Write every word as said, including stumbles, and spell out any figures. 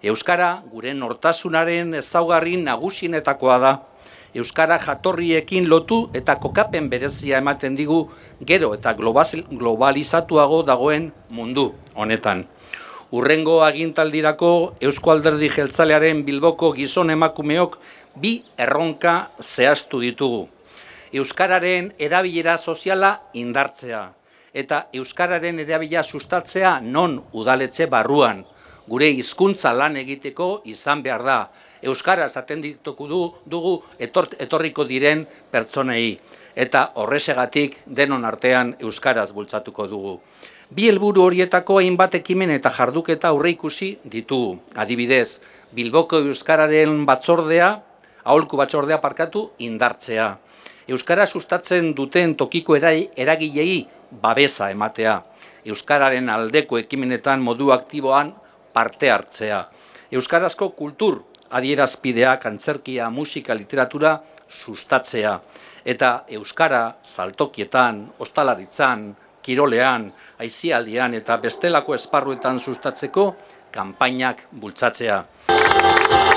Euskara gure nortasunaren ezaugarri nagusienetakoa da. Euskara jatorriekin lotu eta kokapen berezia ematen digu gero eta globalizatuago dagoen mundu honetan. Urrengo agintaldirako Eusko Alderdi Jeltzalearen Bilboko gizon emakumeok bi erronka zehaztu ditugu. Euskararen erabilera soziala indartzea eta euskararen erabilera sustatzea non udaletxe barruan. Gure hizkuntza lan egiteko izan behar da. Euskara esaten dituko dugu etorriko diren pertsonei eta horrexegatik denon artean euskaraz bultzatuko dugu. Bi helburu horietako hainbat ekimen eta jarduketa aurreikusi ditugu. Adibidez, Bilboko euskararen batzordea, aholku batzordea parkatu indartzea. Euskara sustatzen duten tokiko eragilei babesa ematea. Euskararen aldeko ekimenetan modu aktiboan parte hartzea. Euskarazko kultur adierazpideak, antzerkia, musika, literatura sustatzea. Eta euskara saltokietan, ostalaritzan, kirolean, aisialdian eta bestelako esparruetan sustatzeko kanpainak bultzatzea.